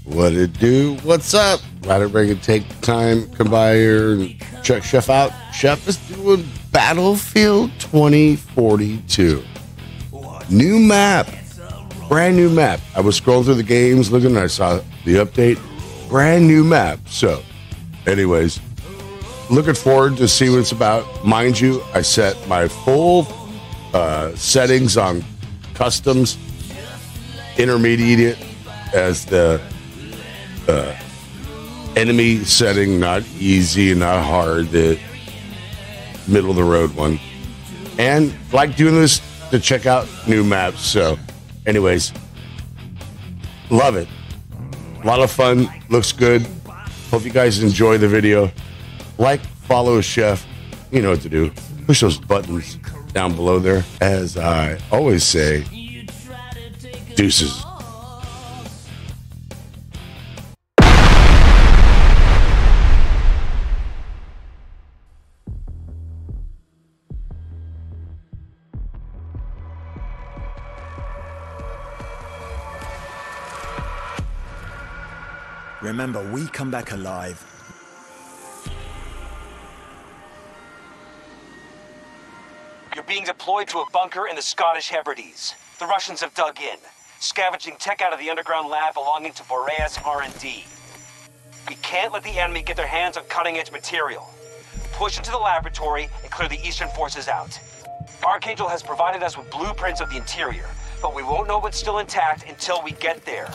What it do? What's up? Glad everybody could take time, come by here and check Chef out. Chef is doing Battlefield 2042. New map. Brand new map. I was scrolling through the games looking and I saw the update. Brand new map. So, anyways, looking forward to see what it's about. Mind you, I set my full settings on customs, intermediate as the enemy setting, not easy and not hard, the middle of the road one. And like doing this to check out new maps. So, anyways, love it. A lot of fun. Looks good. Hope you guys enjoy the video. Like, follow Chef. You know what to do. Push those buttons down below there. As I always say, deuces. Remember, we come back alive. You're being deployed to a bunker in the Scottish Hebrides. The Russians have dug in, scavenging tech out of the underground lab belonging to Boreas R&D. We can't let the enemy get their hands on cutting-edge material. Push into the laboratory and clear the Eastern forces out. Archangel has provided us with blueprints of the interior, but we won't know what's still intact until we get there.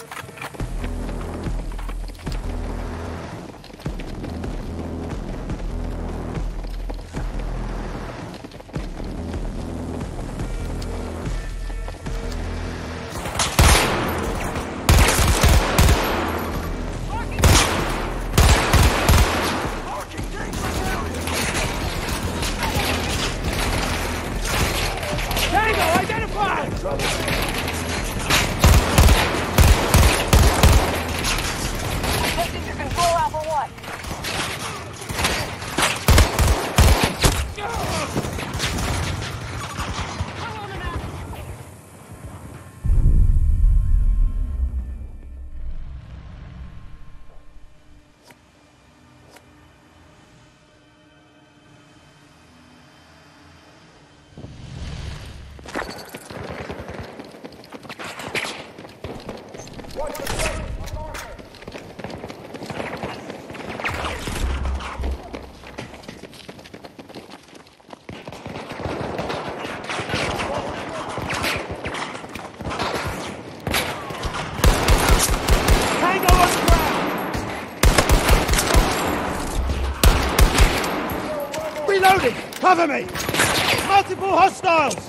Reloading! Cover me! Multiple hostiles!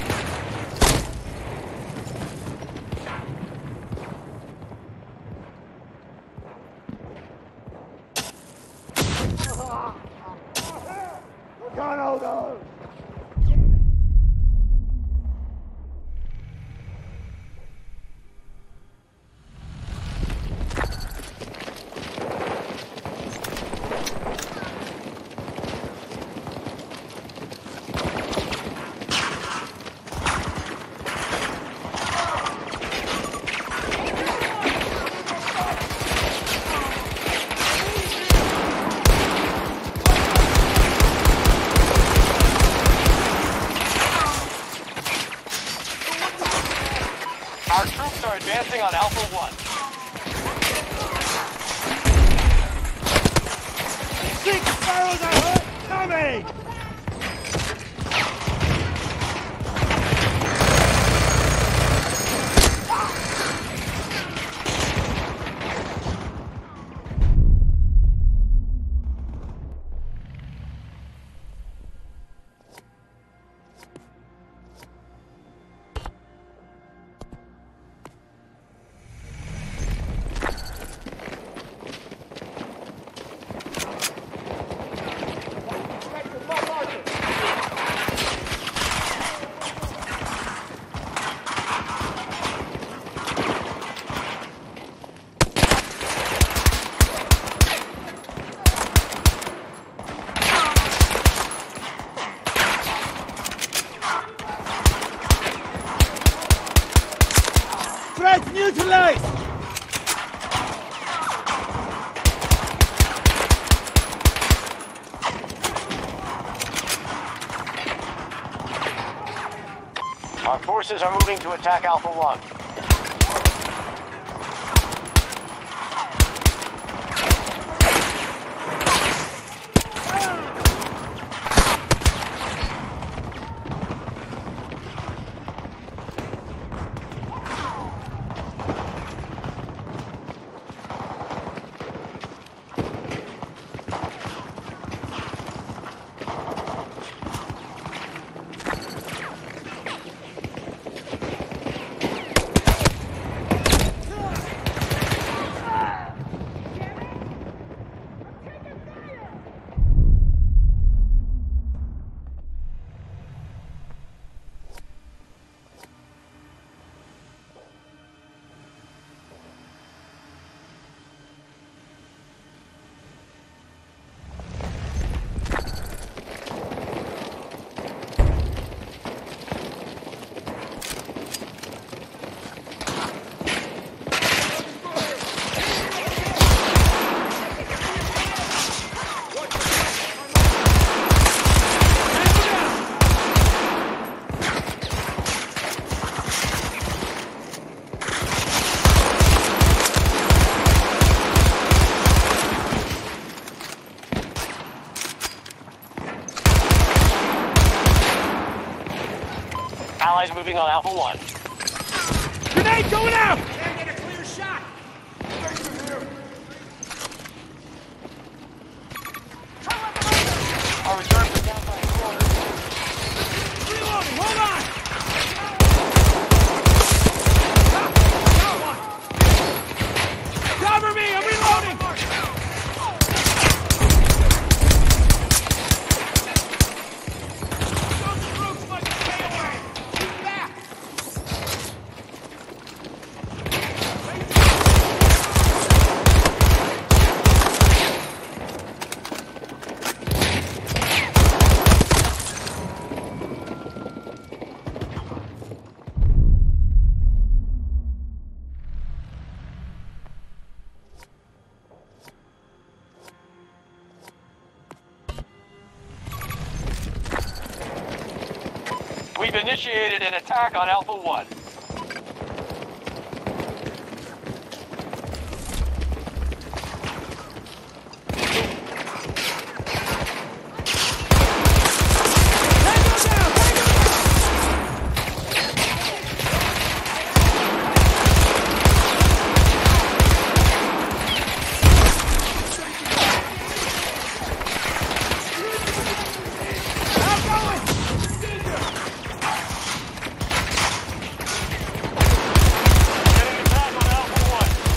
Can't hold on! Forces are moving to attack Alpha 1. Allies moving on Alpha 1. Grenade going out! Can't get a clear shot! Our reserves are down by a quarter. Reloading, hold on! Cover me, I'm reloading! Those troops must stay away! Keep back! We've initiated an attack on Alpha 1. Getting attack on Alpha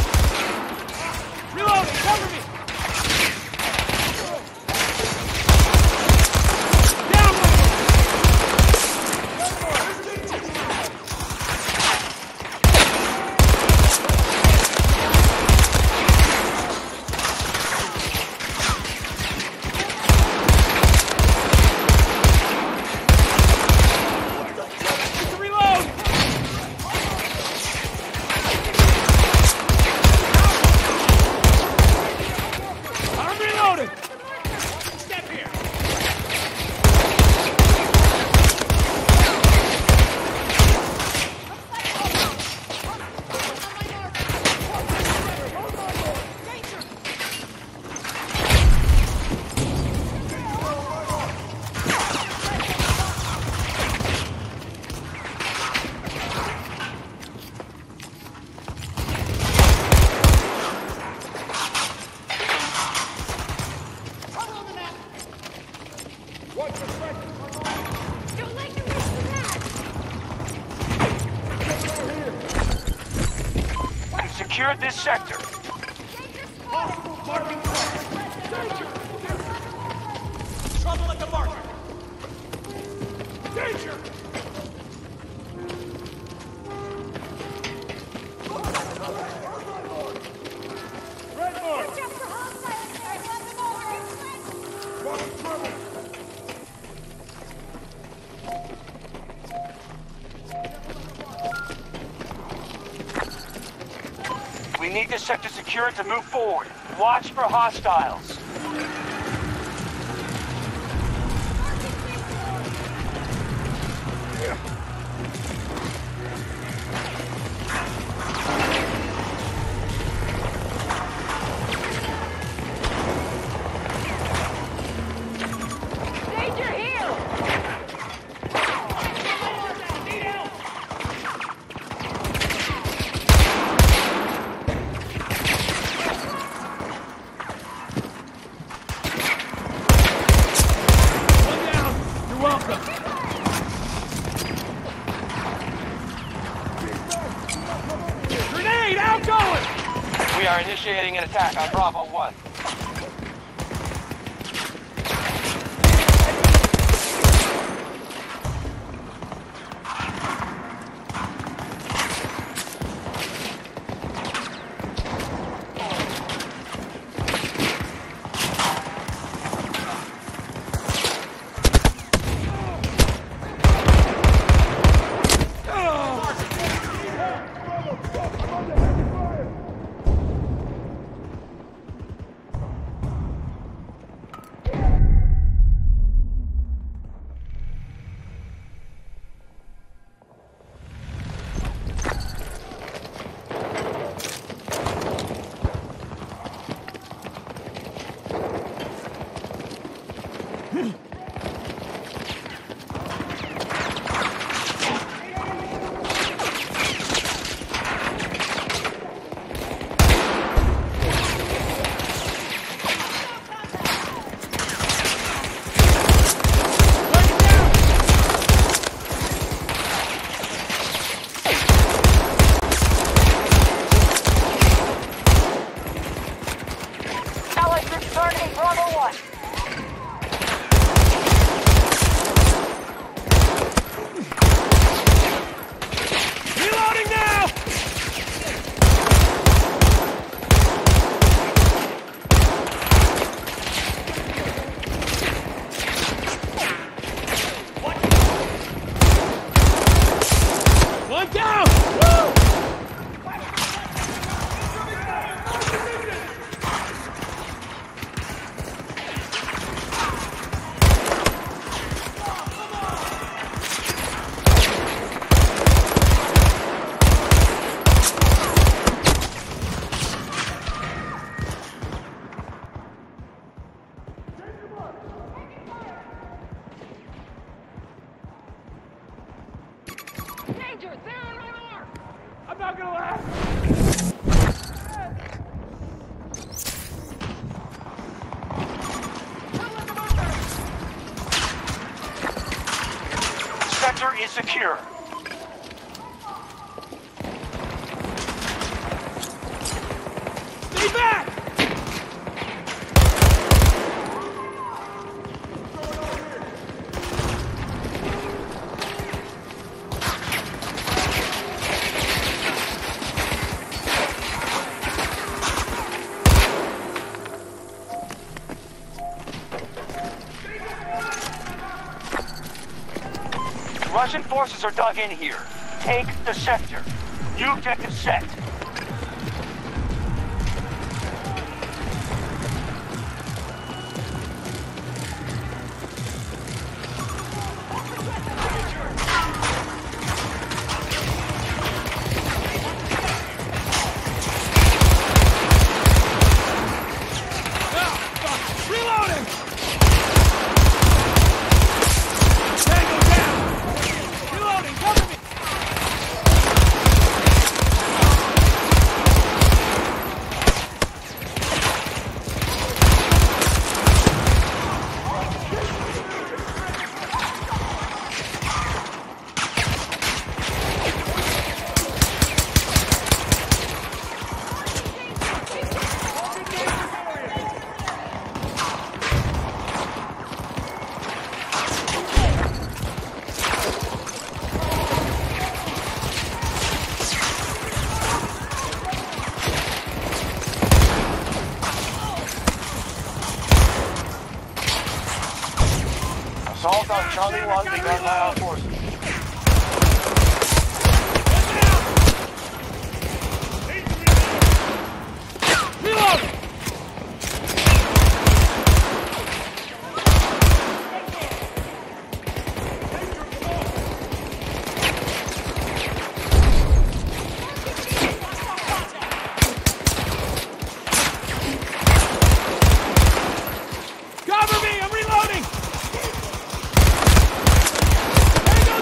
1. Reloading, cover me! Down one! Reload! I'm reloading! Step here! We've secured this sector. Trouble at the marker! Danger! We need this sector secured to move forward. Watch for hostiles. We are initiating an attack on Bravo 1. Targeting Bravo 1. Reloading now! One down! Woo! Danger! They're on my arm! I'm not gonna laugh! Sector is secure. Stay back! Russian forces are dug in here. Take the sector. New objective set. Reloading! Tango down! Reloading! Cover me! Assault on Charlie 1 begun by our forces. Reloading! Cover me! I'm reloading! Tango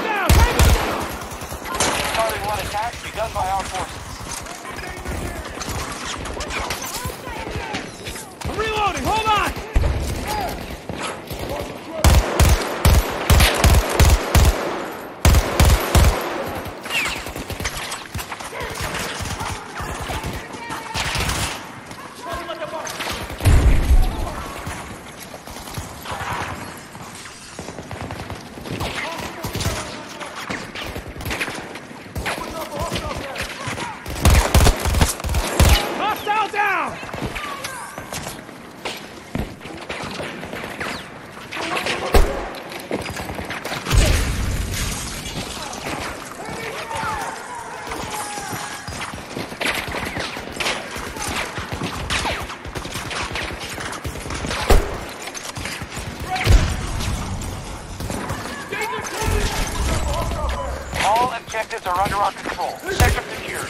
under our control. Sector secured.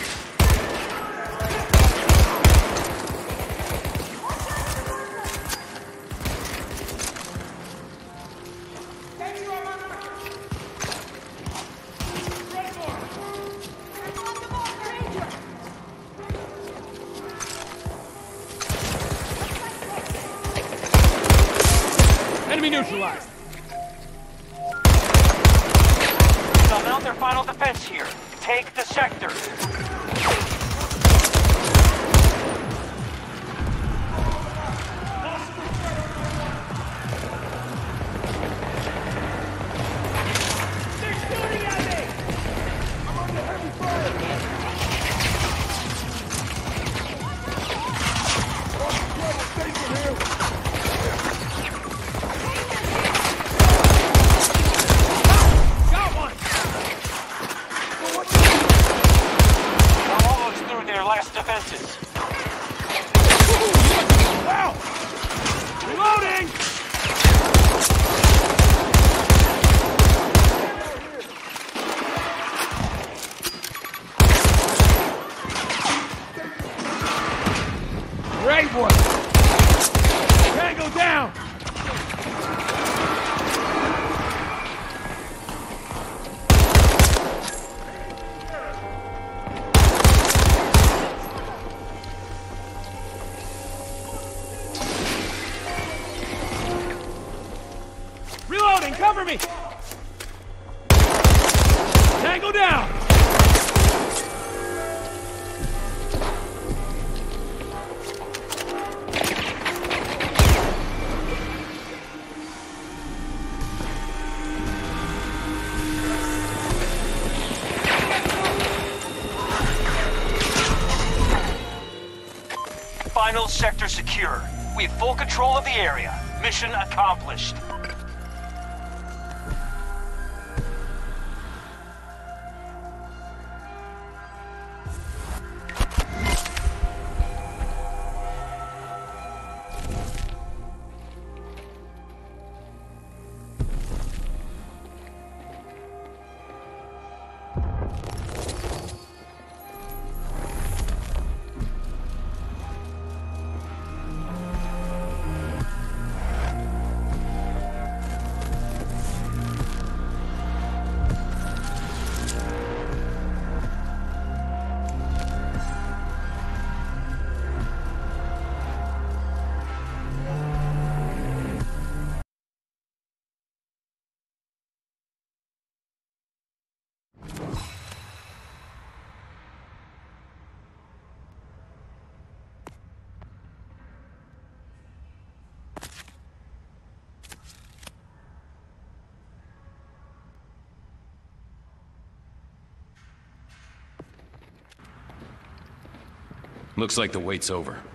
Enemy neutralized. They'll mount their final defense here. Take the sector. They're shooting at me! I'm under heavy fire! Got one! We're almost through their last defenses. Wow! Reloading! Great one! Tango down! Reloading! Cover me! Tango down! Final sector secure. We have full control of the area. Mission accomplished. Looks like the wait's over.